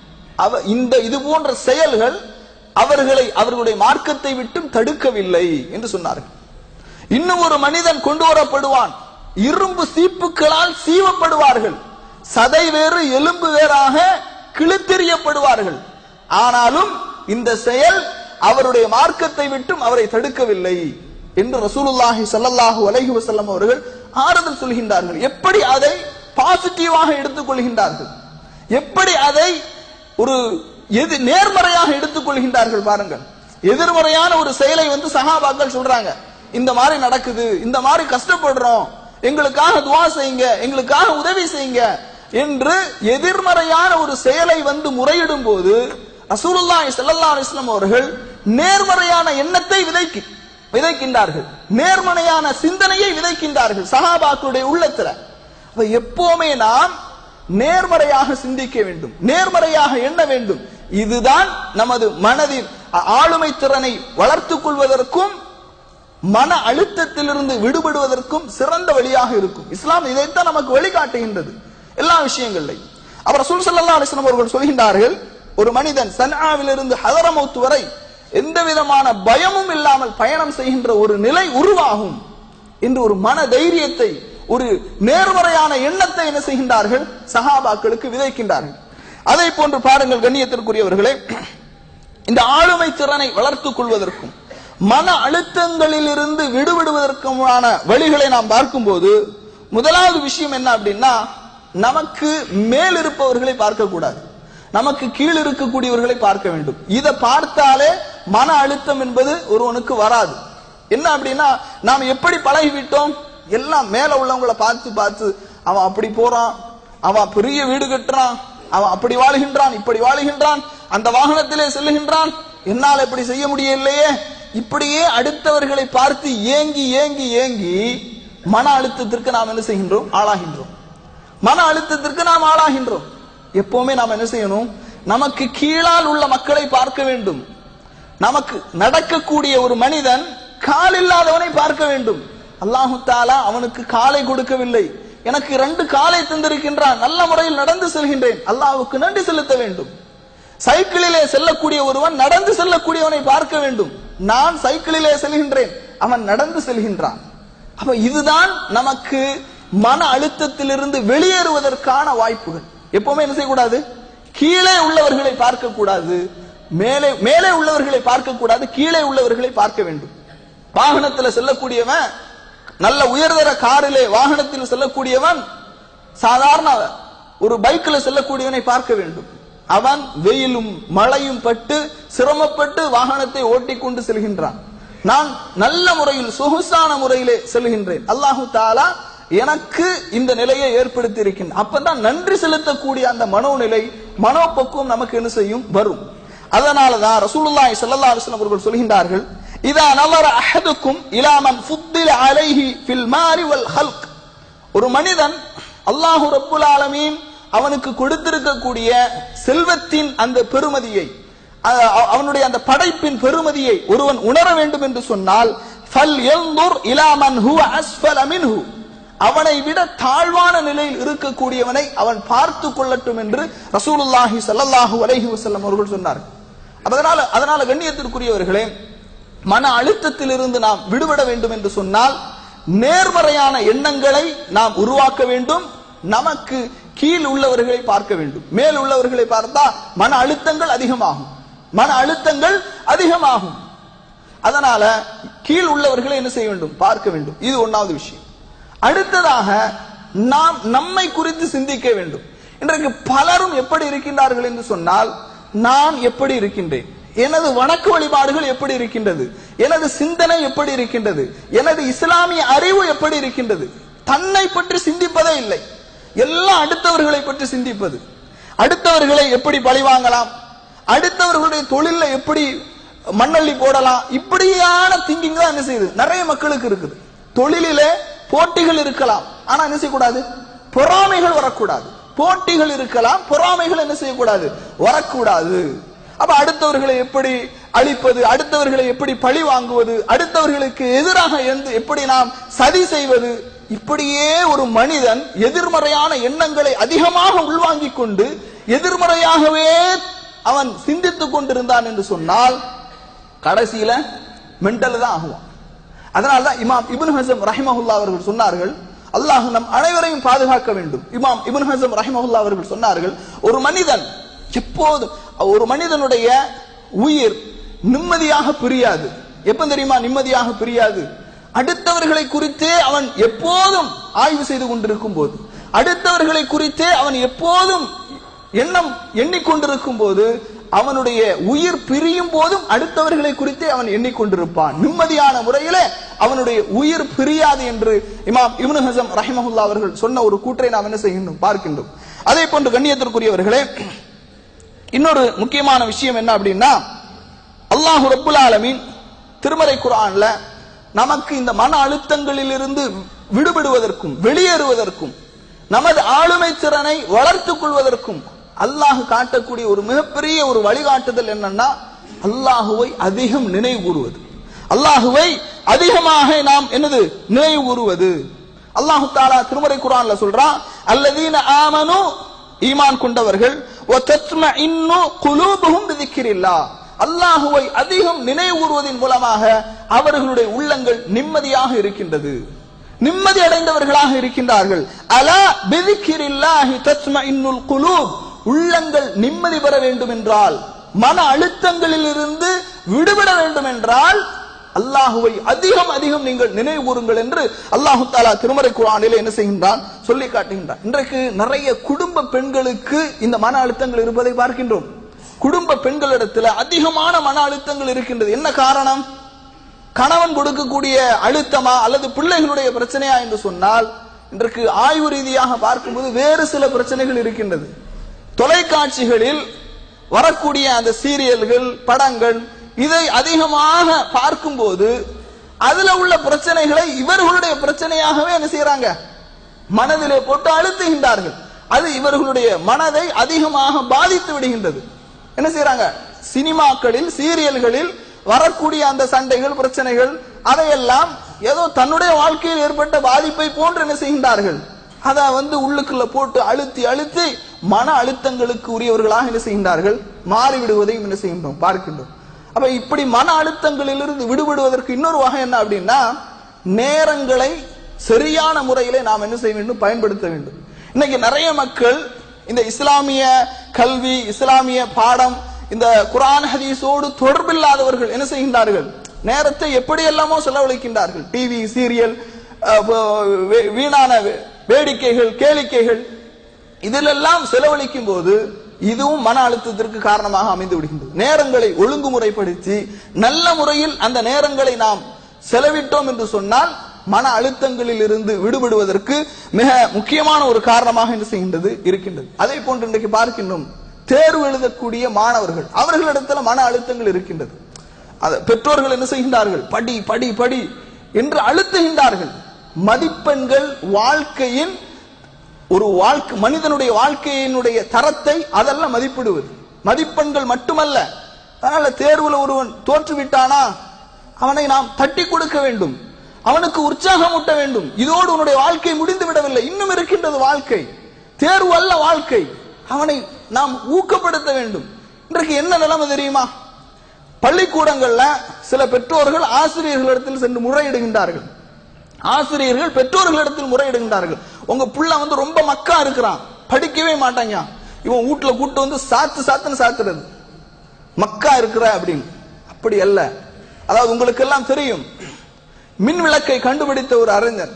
இந்த இது போன்ற செயல்கள் அவர்களை அவர்களுடைய மார்க்கத்தை விட்டும் தடுக்கவில்லை என்று சொன்னார்கள். இன்னும் ஒரு மனிதன் கொண்டு வரப்படுவான், இரும்பு சீப்புகளால் சீவப்படுவார்கள், சதை வேறு எலும்பு வேறாக கிழித்தெறியப்படுவார்கள். ஆனாலும் இந்த செயல் அவருடைய மார்க்கத்தை விட்டும் அவரை தடுக்கவில்லை என்று ரசூலுல்லாஹி ஸல்லல்லாஹு அலைஹி வஸல்லம் அவர்கள் ஆறுதல் சொல்கின்றார்கள். எப்படி அதை பாசிட்டிவாக எடுத்துக் கொள்கின்றார்கள், எப்படி அதை ஒரு எது நேர்மறையாக எடுத்துக் கொள்கின்றார்கள் பாருங்கள். எதிர்மறையான ஒரு செயலை வந்து சஹாபாக்கள் சொல்றாங்க, இந்த மாதிரி நடக்குது, இந்த மாதிரி கஷ்டப்படுறோம், எங்களுக்காக துஆ செய்யுங்க, எங்களுக்காக உதவி செய்யுங்க என்று எதிர்மறையான ஒரு செயலை வந்து முறையிடும் போது ரசூலுல்லாஹி ஸல்லல்லாஹு அலைஹி வஸல்லம் அவர்கள் நேர்மறையான எண்ணத்தை விதைக்கி விதைக்கின்றார்கள், நேர்மறையான சிந்தனையை விதைக்கின்றார்கள் சஹாபாக்களுடைய உள்ளத்துல. எப்பவுமே நாம் நேர்மறையாக சிந்திக்க வேண்டும், நேர்மறையாக எண்ண வேண்டும். இதுதான் நமது மனதின் ஆளுமை திறனை வளர்த்துக் கொள்வதற்கும் மன அழுத்தத்திலிருந்து விடுபடுவதற்கும் சிறந்த வழியாக இருக்கும். இஸ்லாம் இதைத்தான் நமக்கு வழிகாட்டுகின்றது எல்லா விஷயங்களையும். அவர் ரசூல் ஸல்லல்லாஹு அலைஹி வஸல்லம் அவர்கள் சொல்கின்றார்கள், ஒரு மனிதன் சன்ஆவிலிருந்து ஹதரமௌத் வரை எந்த விதமான பயமும் இல்லாமல் பயணம் செய்கின்ற ஒரு நிலை உருவாகும் என்று ஒரு மன தைரியத்தை, ஒரு நேர்மறையான எண்ணத்தை என்ன செய்கின்றார்கள், சஹாபாக்களுக்கு விதைக்கின்றார்கள். அதை போன்று பாருங்கள் கண்ணியத்திற்குரியவர்களே, இந்த ஆளுமை திறனை வளர்த்துக் கொள்வதற்கும் மன அழுத்தங்களில் இருந்து விடுபடுவதற்குமான வழிகளை நாம் பார்க்கும்போது முதலாவது விஷயம் என்ன அப்படின்னா, நமக்கு மேல் இருப்பவர்களை பார்க்க கூடாது, நமக்கு கீழ் இருக்கக்கூடியவர்களை பார்க்க வேண்டும். இதை பார்த்தாலே மன அழுத்தம் என்பது ஒருவனுக்கு வராது. என்ன அப்படின்னா, நாம் எப்படி பழகிவிட்டோம், எல்லாம் மேல உள்ளவங்களை பார்த்து பார்த்து அவன் அப்படி போறான், அவன் பெரிய வீடு கட்டுறான், அவன் அப்படி வாழுகின்றான், இப்படி வாழுகின்றான், அந்த வாகனத்திலே செல்லுகின்றான், என்னால் இப்படி செய்ய முடியலையே, இப்படியே அடுத்தவர்களை பார்த்து ஏங்கி ஏங்கி ஏங்கி மன அழுத்தத்திற்கு நாம் என்ன செய்கின்றோம்? ஆளாகின்றோம். மன அழுத்தத்திற்கு நாம் ஆளாகின்றோம். எப்பவுமே நாம் என்ன செய்யணும்? நமக்கு கீழால் உள்ள மக்களை பார்க்க வேண்டும். நமக்கு நடக்கக்கூடிய ஒரு மனிதன் கால் இல்லாதவனை பார்க்க வேண்டும். அல்லாஹு தஆலா அவனுக்கு காலை கொடுக்கவில்லை, எனக்கு ரெண்டு காலை தந்திருக்கின்றான், நல்ல முறையில் நடந்து செல்கின்றேன், அல்லாஹ்வுக்கு நன்றி செலுத்த வேண்டும். சைக்கிளிலே செல்லக்கூடிய ஒருவன் நடந்து செல்லக்கூடியவனை பார்க்க வேண்டும். நான் சைக்கிளிலே செல்கின்றேன், அவன் நடந்து செல்கின்றான். அப்ப இதுதான் நமக்கு மன அழுத்தத்திலிருந்து வெளியேறுவதற்கான வாய்ப்புகள். எப்பவுமே என்ன செய்யக்கூடாது? கீழே உள்ளவர்களை பார்க்க கூடாது, மேலே மேலே உள்ளவர்களை பார்க்க கூடாது, கீழே உள்ளவர்களை பார்க்க வேண்டும். வாகனத்தில் செல்லக்கூடியவன், நல்ல உயர்தர காரிலே வாகனத்தில் செல்லக்கூடியவன் சாதாரண ஒரு பைக்கில் செல்லக்கூடியவனை பார்க்க வேண்டும். அவன் வெயிலும் மழையும் பட்டு சிரமப்பட்டு வாகனத்தை ஓட்டிக்கொண்டு செல்கின்றான். நான் நல்ல முறையில் சொகுசான முறையிலே செல்கின்றேன், அல்லாஹு தஆலா எனக்கு இந்த நிலையை ஏற்படுத்தி இருக்கின்றான். அப்பதான் நன்றி செலுத்தக்கூடிய அந்த மனோநிலை, மனோபக்குவம் நமக்கு என்ன செய்யும்? வரும். அதனாலதான் ரசூலுல்லாஹி ஸல்லல்லாஹு அலைஹி வஸல்லம் அவர்கள் சொல்கின்றார்கள், இதா நஸர அஹதுக்கும் இலா மன் ஃபுத்தில அலைஹி ஃபில் மாரி வல் ஹல்க். ஒரு மனிதன் அல்லாஹ் ரப்புல் ஆலமீன் அவனுக்கு கொடுத்திருக்கக்கூடிய செல்வத்தின் அந்த பெருமதியை, அவனுடைய அந்த படைப்பின் பெருமதியை ஒருவன் உணர வேண்டும் என்று சொன்னால், ஃபல் யன்துர் இலா மன் ஹுவ அஸ்ஃபல மின்ஹு, அவனை விட தாழ்வான நிலையில் இருக்கக்கூடியவனை அவன் பார்த்து கொள்ளட்டும் என்று ரசூலுல்லாஹி ஸல்லல்லாஹு அலைஹி வஸல்லம் அவர்கள் சொன்னார்கள். அதனால அதனால கண்ணியத்திற்குரியவர்களே, மன அழுத்தத்திலிருந்து நாம் விடுபட வேண்டும் என்று சொன்னால் நேர்மறையான எண்ணங்களை நாம் உருவாக்க வேண்டும். நமக்கு கீழ் உள்ளவர்களை பார்க்க வேண்டும். மேல் உள்ளவர்களை பார்த்தா மன அழுத்தங்கள் அதிகமாகும், மன அழுத்தங்கள் அதிகமாகும். அதனால கீழ் உள்ளவர்களை என்ன செய்ய வேண்டும்? பார்க்க வேண்டும். இது ஒன்னாவது விஷயம். அடுத்ததாக நாம் நம்மை குறித்து சிந்திக்க வேண்டும். இன்றைக்கு பலரும் எப்படி இருக்கின்றார்கள் என்று சொன்னால், நான் எப்படி இருக்கின்றேன், எனது வணக்க வழிபாடுகள் எப்படி இருக்கின்றது, எனது சிந்தனை எப்படி இருக்கின்றது, எனது இஸ்லாமிய அறிவு எப்படி இருக்கின்றது, தன்னை பற்றி சிந்திப்பதே இல்லை. எல்லாம் அடுத்தவர்களை பற்றி சிந்திப்பது. அடுத்தவர்களை எப்படி பழிவாங்கலாம், அடுத்தவர்களுடைய தொழில எப்படி மண்ணள்ளி போடலாம், இப்படியான திங்கிங் தான் என்ன செய்யுது? நிறைய மக்களுக்கு இருக்குது. தொழிலிலே போட்டிகள் இருக்கலாம், ஆனா என்ன செய்யக்கூடாது? பொறாமைகள் வரக்கூடாது. போட்டிகள் இருக்கலாம், பொறாமைகள் என்ன செய்யக்கூடாது? வரக்கூடாது. அப்ப அடுத்தவர்களை எப்படி அழிப்பது, அடுத்தவர்களை எப்படி பழி வாங்குவது, அடுத்தவர்களுக்கு எதிராக எப்படி நாம் சதி செய்வது, இப்படியே ஒரு மனிதன் எதிர்மறையான எண்ணங்களை அதிகமாக உள்வாங்கிக் கொண்டு எதிர்மறையாகவே அவன் சிந்தித்துக் கொண்டிருந்தான் என்று சொன்னால் கடைசியில மென்டல் தான் ஆகுவான். அதனால்தான் இமாம் இப்னு ஹஸம் ரஹிமஹுல்லாஹ் அவர்கள் சொன்னார்கள், அல்லாஹ் நம் அனைவரையும் பாதுகாக்க வேண்டும். இமாம் இப்னு ஹஸம் ரஹிமஹுல்லாஹ் அவர்கள் சொன்னார்கள், ஒரு மனிதன் எப்போதும், ஒரு மனிதனுடைய உயிர் நிம்மதியாக பிரியாது. எப்ப தெரியுமா நிம்மதியாக பிரியாது? அடுத்தவர்களை குறித்தே அவன் எப்போதும் ஆய்வு செய்து கொண்டிருக்கும் போது, அடுத்தவர்களை குறித்தே அவன் எப்போதும் எண்ணம் எண்ணிக்கொண்டிருக்கும் போது, அவனுடைய உயிர் பிரியும் போதும் அடுத்தவர்களை குறித்தே அவன் எண்ணிக்கொண்டிருப்பான். நிம்மதியான முறையிலே அவனுடைய உயிர் பிரியாது என்று இமாம் இப்னு ஹஸம் ரஹிமஹுல்லாஹ் அவர்கள் சொன்ன ஒரு கூற்றை நாம் என்ன செய்கின்றோம்? பார்க்கின்றோம். அதே போன்று கண்ணியத்திற்குரியவர்களே, இன்னொரு முக்கியமான விஷயம் என்ன அப்படின்னா, அல்லாஹ் ரப்புல் ஆலமீன் திருமறை குர்ஆன்ல நமக்கு இந்த மன அழுத்தங்களில் இருந்து விடுபடுவதற்கும் வெளியேறுவதற்கும் நமது ஆளுமை திறனை வளர்த்துக் கொள்வதற்கும் அல்லாஹ் காட்டக்கூடிய ஒரு மிகப்பெரிய ஒரு வழிகாட்டுதல் என்னன்னா, அல்லாஹுவை அதிகம் நினைவு கூறுவது. அல்லாஹுவை அதிகமாக நாம் என்னது நினைவு கூறுவது. அல்லாஹு தஆலா திருமறை குர்ஆன்ல சொல்றான், அல்லதீன ஆமனு, ஈமான் கொண்டவர்கள், வ தத்மஇன்னு குலூபுஹும் பிதிக்ரில்லாஹ், அல்லாஹுவை அதிகம் நினைவு கூறுவதன் மூலமாக அவர்களுடைய உள்ளங்கள் நிம்மதியாக இருக்கின்றது, நிம்மதி அடைந்தவர்களாக இருக்கின்றார்கள். அலா பிதிக்ரில்லாஹி தத்மஇன்னுல் குலூப், உள்ளங்கள் நிம்மதி பெற வேண்டும் என்றால், மன அழுத்தங்களில் இருந்து விடுபட வேண்டும் என்றால் அல்லாஹுவை அதிகம் அதிகம் நீங்கள் நினைவு கூறுங்கள் என்று அல்லாஹு தஆலா திருமறை குர்ஆனிலே என்ன செய்கின்றான்? சொல்லி காட்டுகின்றான். இன்றைக்கு நிறைய குடும்ப பெண்களுக்கு இந்த மன அழுத்தங்கள் இருப்பதை பார்க்கின்றோம். குடும்ப பெண்களிடத்தில் அதிகமான மன அழுத்தங்கள் இருக்கின்றது. என்ன காரணம்? கணவன் கொடுக்கக்கூடிய அழுத்தமா அல்லது பிள்ளைகளுடைய பிரச்சனையா என்று சொன்னால், இன்றைக்கு ஆய்வு ரீதியாக பார்க்கும்போது வேறு சில பிரச்சனைகள் இருக்கின்றது. தொலைக்காட்சிகளில் வரக்கூடிய அந்த சீரியல்கள், படங்கள், இதை அதிகமாக பார்க்கும்போது அதுல உள்ள பிரச்சனைகளை இவர்களுடைய பிரச்சனையாகவே என்ன செய்யறாங்க, மனதிலே போட்டு அழுத்துகின்றார்கள். அது இவர்களுடைய மனதை அதிகமாக பாதித்து விடுகின்றது. என்ன செய்யறாங்க, சினிமாக்களில், சீரியல்களில் வரக்கூடிய அந்த சண்டைகள், பிரச்சனைகள், அதையெல்லாம் ஏதோ தன்னுடைய வாழ்க்கையில் ஏற்பட்ட பாதிப்பை போன்று என்ன செய்கின்றார்கள், அதை வந்து உள்ளுக்குள்ள போட்டு அழுத்தி அழுத்தி மன அழுத்தங்களுக்கு உரியவர்களாக என்ன செய்கின்றார்கள், மாறிவிடுவதையும் என்ன செய்கின்றோம், பார்க்கின்றோம். அப்ப இப்படி மன அழுத்தங்களிலிருந்து விடுபடுவதற்கு இன்னொரு வகை என்ன அப்படின்னா, நேரங்களை சரியான முறையிலே நாம் என்ன செய்ய வேண்டும், பயன்படுத்த வேண்டும். இன்னைக்கு நிறைய மக்கள் இந்த இஸ்லாமிய கல்வி, இஸ்லாமிய பாடம், இந்த குர்ஆன் ஹதீஸோடு தொடர்பில்லாதவர்கள் என்ன செய்கின்றார்கள், நேரத்தை எப்படி எல்லாமோ செலவழிக்கின்றார்கள். டிவி, சீரியல், வீணான வேடிக்கைகள், கேளிக்கைகள், இதிலெல்லாம் செலவழிக்கும் போது இதுவும் மன அழுத்தத்திற்கு காரணமாக அமைந்து விடுகின்றது. நேரங்களை ஒழுங்குமுறைப்படுத்தி நல்ல முறையில் அந்த நேரங்களை நாம் செலவிட்டோம் என்று சொன்னால் மன அழுத்தங்களில் இருந்து விடுபடுவதற்கு மிக முக்கியமான ஒரு காரணமாக என்ன செய்கின்றது, இருக்கின்றது. அதே போன்று இன்றைக்கு பார்க்கின்றோம், தேர்வு எழுதக்கூடிய மாணவர்கள், அவர்களிடத்துல மன அழுத்தங்கள் இருக்கின்றது. பெற்றோர்கள் என்ன செய்கின்றார்கள், படி படி படி என்று அழுத்துகின்றார்கள். மதிப்பெண்கள் வாழ்க்கையின் ஒரு வாழ்க்கை, மனிதனுடைய வாழ்க்கையினுடைய தரத்தை அதெல்லாம் மதிப்பிடுவது. மதிப்பெண்கள் மட்டுமல்ல, அதனால தேர்வுல ஒருவன் தோற்றுவிட்டானா அவனை நாம் தட்டி கொடுக்க வேண்டும், அவனுக்கு உற்சாகம் ஊட்ட வேண்டும். இதோடு உன்னுடைய வாழ்க்கை முடிந்து விடவில்லை, இன்னும் இருக்கின்றது வாழ்க்கை. தேர்வு அல்ல வாழ்க்கை, அவனை நாம் ஊக்கப்படுத்த வேண்டும். இன்றைக்கு என்ன நிலைமை தெரியுமா, பள்ளிக்கூடங்கள்ல சில பெற்றோர்கள் ஆசிரியர்களிடத்தில் சென்று முறையிடுகின்றார்கள். ஆசிரியர்கள் பெற்றோர்களிடத்தில் முறையிடுகின்றார்கள். உங்க புள்ள வந்து ரொம்ப மக்கா இருக்கிறான், படிக்கவே மாட்டாங்க, இவன் வீட்டுல கூட்டு வந்து சாத்து சாத்துன்னு சாத்துறது, மக்கா இருக்கிற அப்படின்னு. அப்படி அல்ல. அதாவது உங்களுக்கு எல்லாம் தெரியும், மின் விளக்கை கண்டுபிடித்த ஒரு அறிஞர்,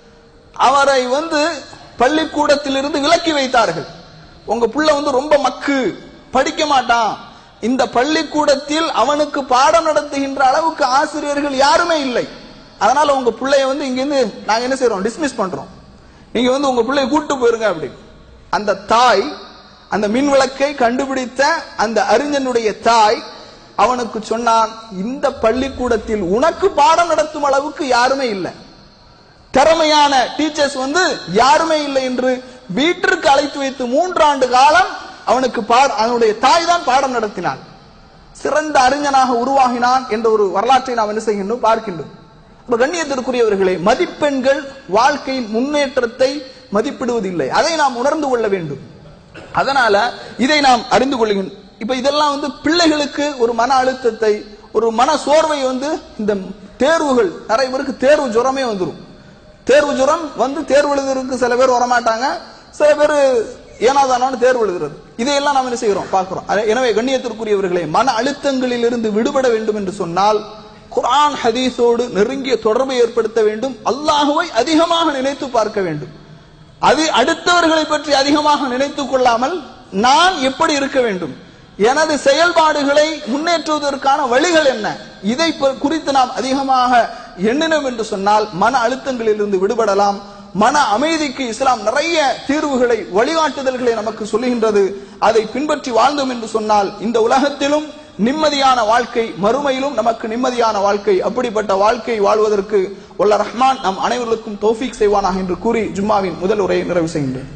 அவரை வந்து பள்ளிக்கூடத்திலிருந்து விலக்கி வைத்தார்கள். உங்க புள்ள வந்து ரொம்ப மக்கு, படிக்க மாட்டான், இந்த பள்ளிக்கூடத்தில் அவனுக்கு பாடம் நடத்துகின்ற அளவுக்கு ஆசிரியர்கள் யாருமே இல்லை, அதனால உங்க பிள்ளைய வந்து இங்க இருந்து நாங்க என்ன செய்யறோம், டிஸ்மிஸ் பண்றோம், நீங்க வந்து உங்க பிள்ளைய கூட்டு போயிருங்க அப்படி. அந்த தாய், அந்த மின் விளக்கை கண்டுபிடித்த அந்த அறிஞனுடைய தாய் அவனுக்கு சொன்னான், இந்த பள்ளிக்கூடத்தில் உனக்கு பாடம் நடத்தும் அளவுக்கு யாருமே இல்லை, திறமையான டீச்சர்ஸ் வந்து யாருமே இல்லை என்று வீட்டிற்கு அழைத்து வைத்து மூன்றாண்டு காலம் அவனுக்கு அவனுடைய தாய் தான் பாடம் நடத்தினான். சிறந்த அறிஞனாக உருவாகினான் என்ற ஒரு வரலாற்றை நாம் என்ன செய்கின்றோம், பார்க்கின்றோம். கண்ணியத்திற்குரியவர்களே, மதிப்பெண்கள் வாழ்க்கையின் முன்னேற்றத்தை மதிப்பிடுவதில்லை, அதை நாம் உணர்ந்து கொள்ள வேண்டும். அதனால இதை நாம் அறிந்து கொள்ளுகின்றோம். இப்ப இதெல்லாம் வந்து பிள்ளைகளுக்கு ஒரு மன அழுத்தத்தை, ஒரு மன சோர்வை வந்து இந்த தேர்வுகள், நிறைய பேருக்கு தேர்வு ஜுரமே வந்துடும். தேர்வு ஜுரம் வந்து தேர்வு எழுதுறதுக்கு சில பேர் வரமாட்டாங்க, சில பேர் ஏனாதானு தேர்வு எழுதுறது, இதையெல்லாம் நாம் என்ன செய்கிறோம், பார்க்கிறோம். எனவே கண்ணியத்திற்குரியவர்களே, மன அழுத்தங்களில் இருந்து விடுபட வேண்டும் என்று சொன்னால் குர்ஆன் ஹதீஸோடு நெருங்கிய தொடர்பை ஏற்படுத்த வேண்டும். அல்லாஹுவை அதிகமாக நினைத்து பார்க்க வேண்டும். அது அடுத்தவர்களை பற்றி அதிகமாக நினைத்துக் கொள்ளாமல் நான் எப்படி இருக்க வேண்டும், எனது செயல்பாடுகளை முன்னேற்றுவதற்கான வழிகள் என்ன, இதை குறித்து நாம் அதிகமாக எண்ணினோம் என்று சொன்னால் மன அழுத்தங்களில் இருந்து விடுபடலாம். மன அமைதிக்கு இஸ்லாம் நிறைய தீர்வுகளை, வழிகாட்டுதல்களை நமக்கு சொல்லுகின்றது. அதை பின்பற்றி வாழ்ந்தோம் என்று சொன்னால் இந்த உலகத்திலும் நிம்மதியான வாழ்க்கை, மறுமையிலும் நமக்கு நிம்மதியான வாழ்க்கை. அப்படிப்பட்ட வாழ்க்கை வாழ்வதற்கு வல்ல ரஹ்மான் நம் அனைவருக்கும் தௌஃபீக் செய்வானாக என்று கூறி ஜும்மாவின் முதல் உரையை நிறைவு செய்கின்றேன்.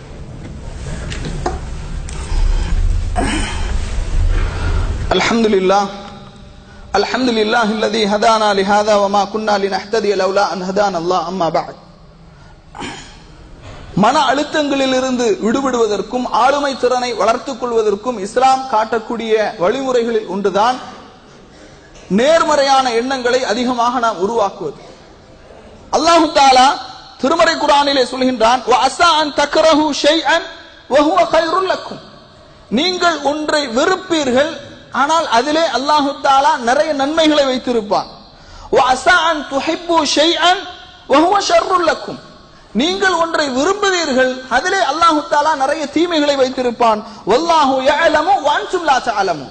அல்ஹம்துலில்லாஹ் அல்ஹம்துலில்லாஹ் அல்லதி ஹதானா லிஹாதா வமா குன்னா லினஹ்ததிய லௌலா அன் ஹதானா அல்லாஹ். அம்மா பஅத். மன அழுத்தங்களில் இருந்து விடுபடுவதற்கும் ஆளுமை திறனை வளர்த்துக் கொள்வதற்கும் இஸ்லாம் காட்டக்கூடிய வழிமுறைகளில் ஒன்றுதான் நேர்மறையான எண்ணங்களை அதிகமாக நாம் உருவாக்குவது. அல்லாஹு தஆலா திருமறை குர்ஆனிலே சொல்கின்றான், வஅஸா அன் தக்ரஹு ஷைஅன் வஹுவ கைருல் லக்கும். நீங்கள் ஒன்றை வெறுப்பீர்கள், ஆனால் அதிலே அல்லாஹு தஆலா நிறைய நன்மைகளை வைத்திருப்பான். வஅஸா அன் துஹிப்பு ஷைஅன் வஹுவ ஷர்ருல் லக்கும். நீங்கள் ஒன்றை விரும்புவீர்கள், அதிலே அல்லாஹு தஆலா நிறைய தீமைகளை வைத்திருப்பான். வல்லாஹு யஅலமு வஅன்தும் லா தஅலமூன்.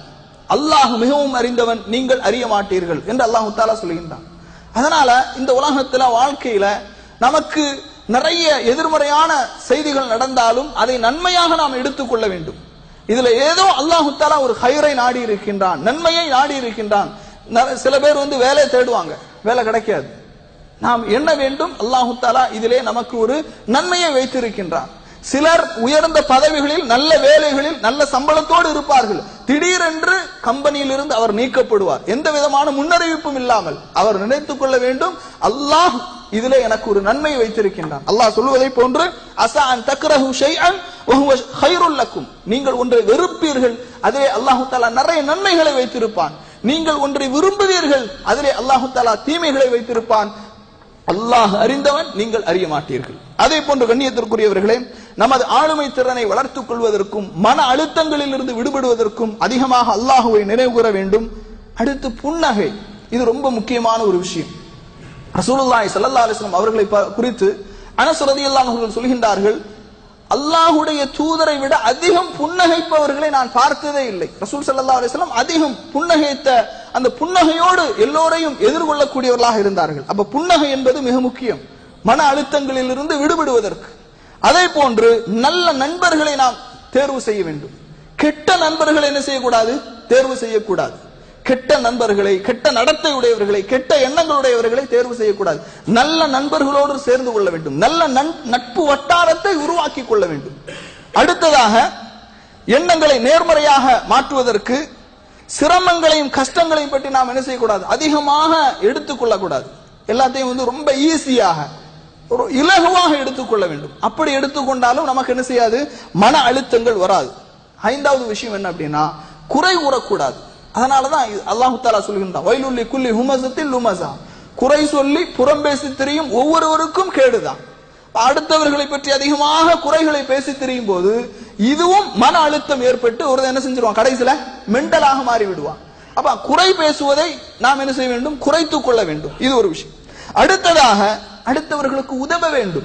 அல்லாஹ் மிகவும் அறிந்தவன், நீங்கள் அறிய மாட்டீர்கள் என்று அல்லாஹ் தஆலா சொல்கின்றான். அதனால இந்த உலகத்துல வாழ்க்கையில நமக்கு நிறைய எதிர்மறையான செய்திகள் நடந்தாலும் அதை நன்மையாக நாம் எடுத்துக்கொள்ள வேண்டும். இதுல ஏதோ அல்லாஹ் தஆலா ஒரு ஹைரை நாடி இருக்கின்றான், நன்மையை நாடி இருக்கின்றான். சில பேர் வந்து வேலை தேடுவாங்க, வேலை கிடைக்காது. நாம் என்ன வேண்டும், அல்லாஹ் தஆலா இதிலே நமக்கு ஒரு நன்மையை வைத்திருக்கின்றான். சிலர் உயர்ந்த பதவிகளில், நல்ல வேலைகளில், நல்ல சம்பளத்தோடு இருப்பார்கள். திடீரென்று கம்பெனியில் இருந்து அவர் நீக்கப்படுவார், எந்த விதமான முன்னறிவிப்பும் இல்லாமல். அவர் நினைத்துக் கொள்ள வேண்டும், அல்லாஹ் இதிலே எனக்கு ஒரு நன்மை வைத்திருக்கின்றான். அல்லாஹ் சொல்வதை போன்று அஸா அன் தக்ரஹு ஷைஅன் வ ஹுவ கைருல் லக்கும், நீங்கள் ஒன்றை வெறுப்பீர்கள், அதிலே அல்லாஹ் தஆலா நிறைய நன்மைகளை வைத்திருப்பான். நீங்கள் ஒன்றை விரும்புவீர்கள், அதிலே அல்லாஹ் தஆலா தீமைகளை வைத்திருப்பான். அல்லாஹ் அறிந்தவன், நீங்கள் அறிய மாட்டீர்கள். அதே போன்று கண்ணியத்திற்குரியவர்களே, நமது ஆளுமை திறனை வளர்த்துக் கொள்வதற்கும் மன அழுத்தங்களில் இருந்து விடுபடுவதற்கும் அதிகமாக அல்லாஹ்வை நினைவு கூற வேண்டும். அடுத்து புன்னகை, இது ரொம்ப முக்கியமான ஒரு விஷயம். ரசூலுல்லாஹி ஸல்லல்லாஹு அலைஹி வஸல்லம் அவர்களை குறித்து அனஸ் ரலியல்லாஹு அன்ஹு அவர்கள் சொல்கின்றார்கள், அல்லாஹ்வுடைய தூதரை விட அதிகம் புன்னகைப்பவர்களை நான் பார்த்ததே இல்லை. ரசூல் ஸல்லல்லாஹு அலைஹி வஸல்லம் அதிகம் புன்னகைத்த அந்த புன்னகையோடு எல்லோரையும் எதிர்கொள்ளக்கூடியவர்களாக இருந்தார்கள். அப்ப புன்னகை என்பது மிக முக்கியம் மன அழுத்தங்களில் இருந்து விடுபடுவதற்கு. அதே போன்று நல்ல நண்பர்களை நாம் தேர்வு செய்ய வேண்டும். கெட்ட நண்பர்களை என்ன செய்யக்கூடாது, தேர்வு செய்யக்கூடாது. கெட்ட நண்பர்களை, கெட்ட நடத்தை உடையவர்களை, கெட்ட எண்ணங்களுடையவர்களை தேர்வு செய்யக்கூடாது. நல்ல நண்பர்களோடு சேர்ந்து கொள்ள வேண்டும். நல்ல நட்பு வட்டாரத்தை உருவாக்கி கொள்ள வேண்டும். அடுத்ததாக, எண்ணங்களை நேர்மறையாக மாற்றுவதற்கு சிரமங்களையும் கஷ்டங்களையும் பற்றி நாம் என்ன செய்யக்கூடாது, அதிகமாக எடுத்துக்கொள்ளக்கூடாது. எல்லாத்தையும் வந்து ரொம்ப ஈஸியாக, ஒரு இலகுவாக எடுத்துக்கொள்ள வேண்டும். அப்படி எடுத்துக்கொண்டாலும் நமக்கு என்ன செய்யாது, மன அழுத்தங்கள் வராது. ஐந்தாவது விஷயம் என்ன அப்படின்னா, குறை கூறக்கூடாது. அதனாலதான் அல்லாஹ் தஆலா சொல்கின்றான், வயலுல் லிக்குல்லி ஹுமஸத்தில் லுமஸா, குறை சொல்லி புறம் பேசி திரியும் ஒவ்வொருவருக்கும் கேடுதான். அடுத்தவர்களை பற்றி அதிகமாக குறைகளை பேசி திரியும் போது இதுவும் மன அழுத்தம் ஏற்பட்டு ஒரு என்ன செஞ்சிருவான், கடைசியில மென்டலாக மாறி விடுவான். அப்ப குறை பேசுவதை நாம் என்ன செய்ய வேண்டும், குறைத்துக் கொள்ள வேண்டும். இது ஒரு விஷயம். அடுத்ததாக, அடுத்தவர்களுக்கு உதவ வேண்டும்.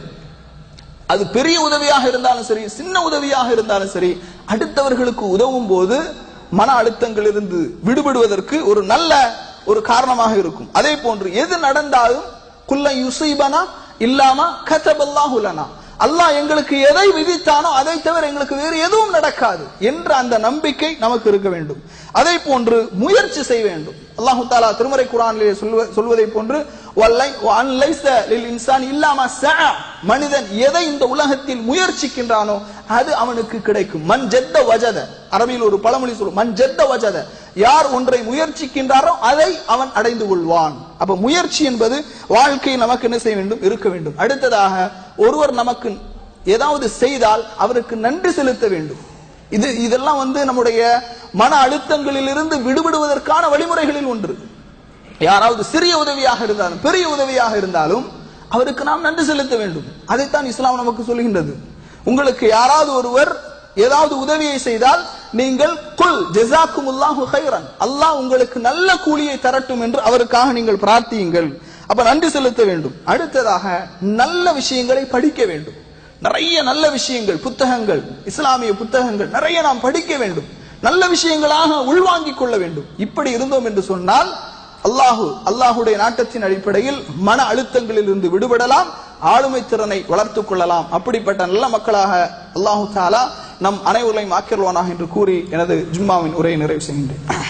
அது பெரிய உதவியாக இருந்தாலும் சரி, சின்ன உதவியாக இருந்தாலும் சரி, அடுத்தவர்களுக்கு உதவும் போது மன அழுத்தங்களிலிருந்து விடுபடுவதற்கு ஒரு நல்ல ஒரு காரணமாக இருக்கும். அதே போன்று எது நடந்தாலும் குல்ல யுஸீபனா இல்லாமா கதபல்லாஹு லனா, அல்லாஹ் எங்களுக்கு எதை விதித்தானோ அதை தவிர எங்களுக்கு வேறு எதுவும் நடக்காது என்ற அந்த நம்பிக்கை நமக்கு இருக்க வேண்டும். அதே போன்று முயற்சி செய்ய வேண்டும். அல்லாஹ் தஆலா திருமறை குர்ஆனிலே சொல்வதை போன்று மனிதன் எதை இந்த உலகத்தில் முயற்சிக்கின்றானோ அது அவனுக்கு கிடைக்கும். மன் ஜத்த வஜத, அரபியில் ஒரு பழமொழி சொல்லும், மன் ஜத்த வஜத, யார் ஒன்றை முயற்சிக்கின்றாரோ அதை அவன் அடைந்து கொள்வான். அப்ப முயற்சி என்பது வாழ்க்கையில் நமக்கு என்ன செய்ய வேண்டும், இருக்க வேண்டும். அடுத்ததாக, ஒருவர் நமக்கு ஏதாவது செய்தால் அவருக்கு நன்றி செலுத்த வேண்டும். இது இதெல்லாம் வந்து நம்முடைய மன அழுத்தங்களில் இருந்து விடுபடுவதற்கான வழிமுறைகளில் ஒன்று. யாராவது சிறிய உதவியாக இருந்தாலும் பெரிய உதவியாக இருந்தாலும் அவருக்கு நாம் நன்றி செலுத்த வேண்டும். அதைத்தான் இஸ்லாம் நமக்கு சொல்கின்றது. உங்களுக்கு யாராவது ஒருவர் ஏதாவது உதவியை செய்தால் நீங்கள் குல் ஜஸாக்குமுல்லாஹு கைரன், அல்லாஹ் உங்களுக்கு நல்ல கூலியை தரட்டும் என்று அவருக்காக நீங்கள் பிரார்த்தியுங்கள். அப்ப நன்றி செலுத்த வேண்டும். அடுத்ததாக, நல்ல விஷயங்களை படிக்க வேண்டும். நிறைய நல்ல விஷயங்கள், புத்தகங்கள், இஸ்லாமிய புத்தகங்கள் நிறைய நாம் படிக்க வேண்டும். நல்ல விஷயங்களாக உள்வாங்கிக் கொள்ள வேண்டும். இப்படி இருந்தோம் என்று சொன்னால் அல்லாஹு அல்லாஹுடைய நாட்டத்தின் அடிப்படையில் மன அழுத்தங்களில் இருந்து விடுபடலாம், ஆளுமை திறனை வளர்த்துக் கொள்ளலாம். அப்படிப்பட்ட நல்ல மக்களாக அல்லாஹு தஆலா நம் அனைவரையும் ஆக்கிடுவானாக என்று கூறி எனது ஜும்மாவின் உரையை நிறைவு செய்கின்றேன்.